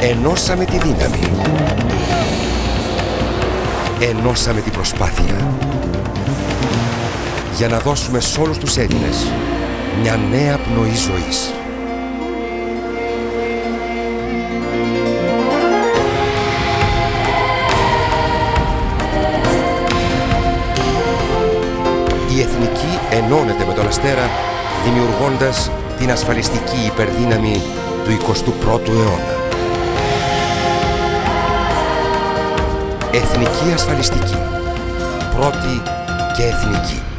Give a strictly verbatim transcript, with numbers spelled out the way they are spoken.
Ενώσαμε τη δύναμη. Ενώσαμε την προσπάθεια. Για να δώσουμε σε όλους τους Έλληνες μια νέα πνοή ζωής. Η Εθνική ενώνεται με τον Αστέρα, δημιουργώντας την ασφαλιστική υπερδύναμη του εικοστού πρώτου αιώνα. Εθνική ασφαλιστική. Πρώτη και εθνική.